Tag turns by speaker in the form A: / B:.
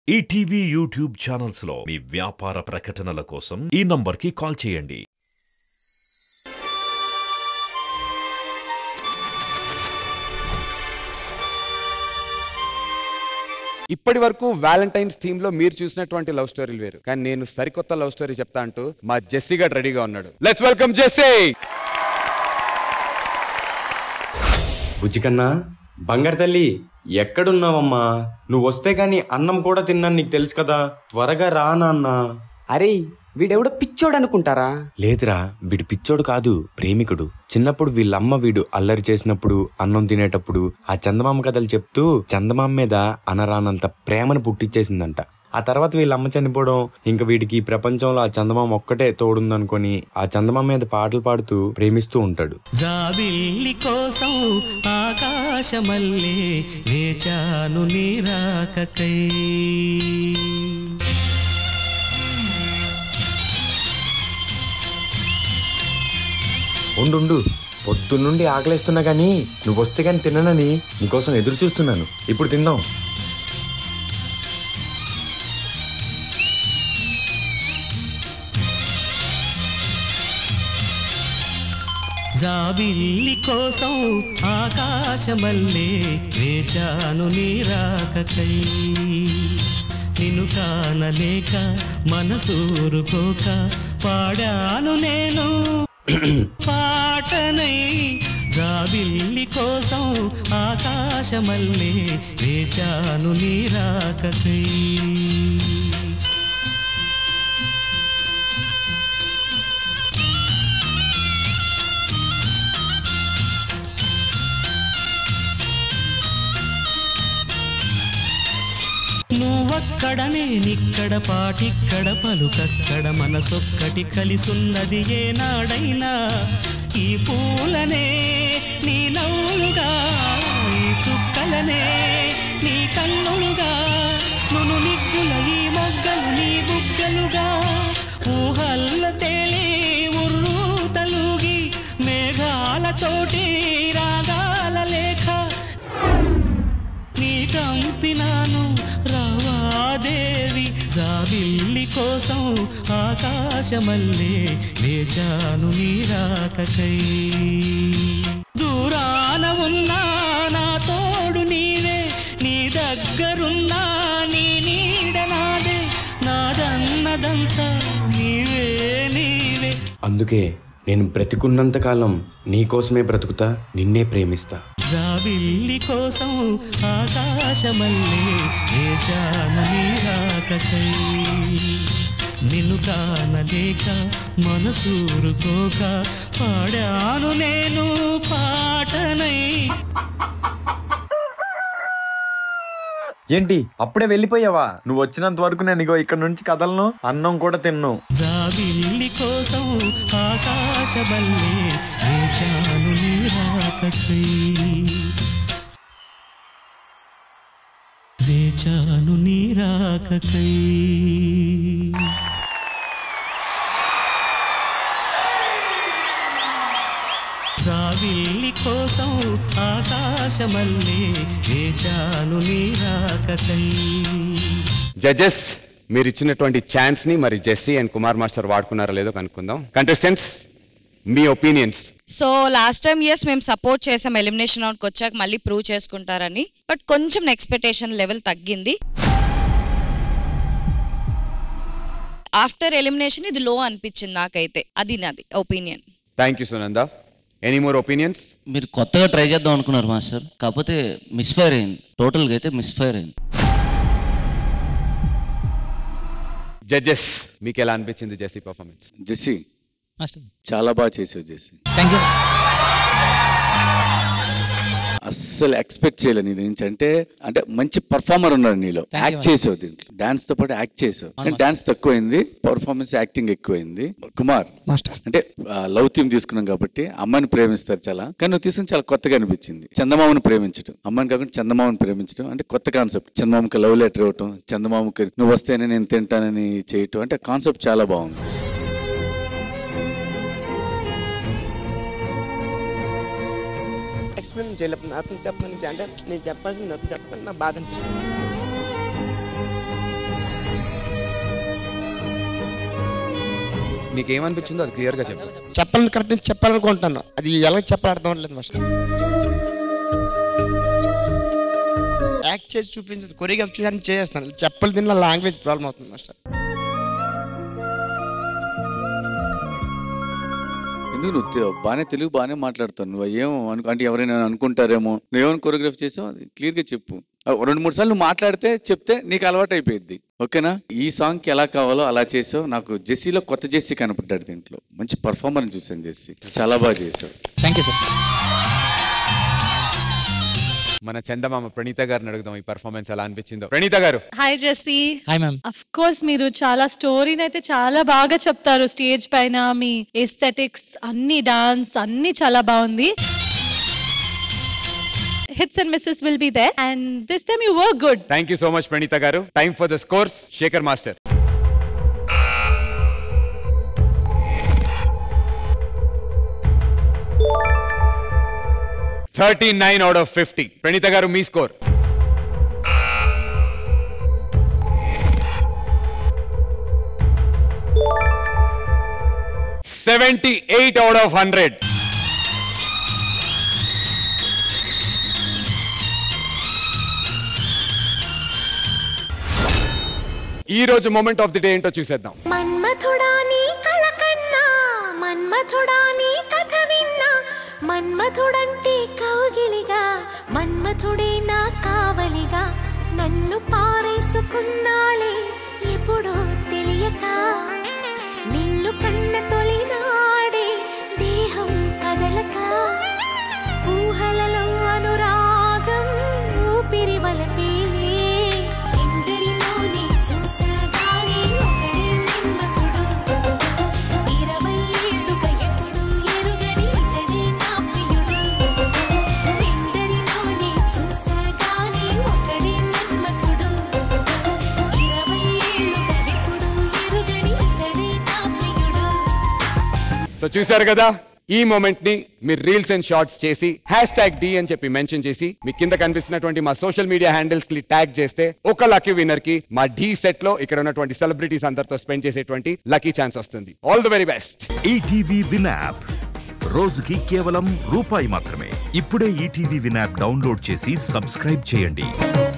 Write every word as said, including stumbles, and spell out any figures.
A: ETV YouTube channels లో మీ వ్యాపార ప్రకటనల కోసం ఈ నంబర్కి కాల్ చేయండి.
B: ఇప్పటి వరకు వ్యాలంటైన్స్ థీమ్ లో మీరు చూసినటువంటి లవ్ స్టోరీలు వేరు, కానీ నేను సరికొత్త లవ్ స్టోరీ చెప్తా అంటూ మా జెస్సీ గారు రెడీగా ఉన్నాడు. Let's welcome Jessie.
C: బుజ్జికన్నా, బంగారు తల్లి, ఎక్కడున్నావమ్మా? నువ్వు వస్తే గాని అన్నం కూడా తిన్నాను, నీకు తెలుసు కదా. త్వరగా రా నాన్న.
D: అరే, వీడెవడో పిచ్చోడు అనుకుంటారా?
C: లేదురా, వీడు పిచ్చోడు కాదు, ప్రేమికుడు. చిన్నప్పుడు వీళ్ళమ్మ వీడు అల్లరి చేసినప్పుడు అన్నం తినేటప్పుడు ఆ చందమామ కథలు చెప్తూ చందమామ మీద అనరానంత ప్రేమను పుట్టించేసిందంట. ఆ తర్వాత వీళ్ళమ్మ చనిపోవడం, ఇంకా వీడికి ఈ ప్రపంచంలో ఆ చందమామ ఒక్కటే తోడుందనుకొని ఆ చందమామ మీద పాటలు పాడుతూ ప్రేమిస్తూ ఉంటాడు.
E: జాబిల్లి కోసం ఆకాశమల్లే వేచాను నీరాకకై.
C: ఉండు, పొద్దున్నుండి ఆకలేస్తున్నా గానీ నువ్వు వస్తే గాని తిననని నీకోసం ఎదురు చూస్తున్నాను. ఇప్పుడు తిందాం.
E: జాబిల్లి కోసం ఆకాశమల్లే వేచాను నీరాకకై. నిన్ను కానలేక మనసూరుకోక పాడాను నేను పాటనై. జాబిల్లి కోసం ఆకాశమల్లే వేచాను నీరాకకై. నువ్వక్కడ నేనిక్కడ పాటిక్కడ పలుకక్కడ మనసొక్కటి కలిసున్నది ఏనాడైనా. ఈ పూలనే నీ నవ్వులుగా, ఈ చుక్కలనే నీ కన్నులుగా, నును నిగ్గుల ఈ మొగ్గలు నీ బుగ్గలుగా. ఊహల్ల తేలి ఉర్రు తలుగి మేఘాలతోటి రాగాల లేఖ నీ కంపినాను రావాదేవి. జాబిల్లి కోసం ఆకాశమల్లే వేచాను నీరాకకై. దూరాన ఉన్నా నా తోడు నీవే, నీ దగ్గరున్నా నీ నీడ నాదే. నాదన్నదంతా నీవే నీవే.
C: అందుకే నేను బ్రతికున్నంత కాలం నీకోసమే బ్రతుకుతా, నిన్నే ప్రేమిస్తా.
E: జాబిల్లి కోసం ఆకాశమల్లే వేచాను నీరాకకై. నిన్ను కానలేక మనసూరుకోక పాడాను నేను పాటనై.
C: ఏంటి అప్పుడే వెళ్ళిపోయావా? నువ్వు వచ్చినంత వరకు నేను ఇగో ఇక్కడ నుంచి కదలను, అన్నం కూడా తిన్ను.
E: జాబిల్లి కోసం ఆకాశమల్లే వేచాను నీరాకకై. వేచాను నీరాకకై. జాబిల్లి కోసం ఆకాశమల్లే వేచాను నీరాకకై.
B: జడ్జెస్, మీరు ఇచ్చినటువంటి ఛాన్స్ ని మరి జెస్సీ అండ్ కుమార్ మాస్టర్ వాడుకున్నారా లేదో కనుక్కుందాం. కంటెస్టెంట్స్, మీ opinions.
F: So last time as మేము సపోర్ట్ చేసాం, ఎలిమినేషన్ రౌండ్కి వచ్చాక మళ్ళీ ప్రూవ్ చేసుకుంటారని. బట్ కొంచెం ఎక్స్పెక్టేషన్ లెవెల్ తగ్గింది. ఆఫ్టర్ ఎలిమినేషన్ ఇది లో అనిపించింది నాకైతే. అది నాది opinion.
B: Thank you Sunanda. Any more opinions?
G: మీరు కొత్తగా ట్రై చేద్దాం అనుకున్నారు మాస్టర్, కాకపోతే మిస్ఫైర్ అయింది. టోటల్గా అయితే మిస్ఫైర్ అయింది.
B: జడ్జెస్, మీకు ఎలా అనిపించింది జెస్సీ పర్ఫార్మెన్స్?
H: జెస్సీ చాలా బాగా చేసావు జెస్సీ.
G: Thank you.
H: అస్సలు ఎక్స్పెక్ట్ చేయలేదు నీ నుంచి. అంటే అంటే మంచి పర్ఫార్మర్ ఉన్నాడు నీలో. యాక్ట్ చేసావు దీంట్లో, డాన్స్ తో పాటు యాక్ట్ చేసావు. కానీ డాన్స్ తక్కువైంది, పర్ఫార్మెన్స్ యాక్టింగ్ ఎక్కువైంది. కుమార్ మాస్టర్, అంటే లవ్ థీమ్ తీసుకున్నాం కాబట్టి అమ్మాయిని ప్రేమిస్తారు చాలా, కానీ నువ్వు తీసుకుని చాలా కొత్తగా అనిపించింది. చందమామను ప్రేమించడం, అమ్మాయిని కాకుండా చందమామను ప్రేమించడం అంటే కొత్త కాన్సెప్ట్. చందమామకి లవ్ లెటర్ ఇవ్వటం, చందమామకి నువ్వు వస్తేనే నేను తింటానని చేయటం, అంటే కాన్సెప్ట్ చాలా బాగుంది.
D: ఎక్స్ప్లెయిన్ చేయలేకపోతున్నా. అతను చెప్పని అంటే నేను చెప్పాల్సింది అతను చెప్పని నా బాధ అనిపిస్తుంది.
B: నీకేమనిపించిందో అది క్లియర్ గా చెప్పు.
I: చెప్పాలని కరెక్ట్ చెప్పాలనుకుంటున్నాను, అది ఎలా చెప్పాలి అర్థం లేదు మాస్టర్. యాక్ట్ చేసి చూపించదు, కొరియోగ్రాఫ్ చేసి చేస్తాను, చెప్పాలి దీనిలో లాంగ్వేజ్ ప్రాబ్లం అవుతుంది మాస్టర్.
H: ఎందుకు నువ్వు బాగానే తెలుగు బాగానే మాట్లాడుతావు, నువ్వు ఏమో అను అంటే ఎవరైనా అనుకుంటారేమో, నువ్వేమైనా కొరియోగ్రాఫ్ చేసావు అది క్లియర్గా చెప్పు. రెండు మూడు సార్లు నువ్వు మాట్లాడితే చెప్తే నీకు అలవాటు అయిపోయింది, ఓకేనా? ఈ సాంగ్కి ఎలా కావాలో అలా చేసావు. నాకు జెస్సీలో కొత్త జెస్సీ కనపడ్డాడు, దీంట్లో మంచి పర్ఫార్మర్ చూసాను జెస్సీ, చాలా బాగా చేసావు.
J: Thank you sir.
B: మన చందమామ ప్రణీత గారిని అడుగుదాం ఈ పర్ఫార్మెన్స్ ఎలా అనిపించిందో. Praneetha garu.
K: Hi Jessie.
J: Hi ma'am.
K: Of course మీరు చాలా స్టోరీని అయితే చాలా బాగా చెప్తారు స్టేజ్ పైన, మీ ఎస్థెటిక్స్ అన్ని, డాన్స్ అన్ని చాలా బాగుంది. Hits and misses will be there and this time you work good.
B: Thank you so much Pranita garu. Time for the scores. Shekhar Master. thirty-nine out of fifty. Pranita garu, me score. seventy-eight out of one hundred. ఈ రోజు moment of the day ఏంటో చూసేద్దాం.
L: మన్మథుడా నీ కళకన్నా, మన్మథుడా నీ కథ విన్నా, మన్మథుడంటే కౌగిలిగా, మన్మథుడే నా కావలిగా, నన్ను పారేసుకున్నాలే ఎప్పుడో తెలియక, నిన్ను కన్న తొలినాడే దేహం కదలక, ఊహలలో అనురాగం ఊపిరి వలపేలే,
B: సో చూసారు కదా, ఈ మూమెంట్ ని మీరు రీల్స్ అండ్ షార్ట్స్ చేసి హ్యాష్ ట్యాగ్ డి అని చెప్పి మెన్షన్ చేసి మీ కింద కనిపిస్తున్నటువంటి మా సోషల్ మీడియా హ్యాండిల్స్ కి ట్యాగ్ చేస్తే ఒక లక్కీ విన్నర్ కి మా డి సెట్ లో ఇక్కడ ఉన్నటువంటి సెలబ్రిటీస్ అందరితో స్పెండ్ చేసేటువంటి లక్కీ ఛాన్స్ వస్తుంది. All the very best.
A: ETV win app రోజుకి కేవలం రూపాయి మాత్రమే. ఇప్పుడే ఈటీవీ విన్ యాప్ డౌన్లోడ్ చేసి సబ్స్క్రైబ్ చేయండి.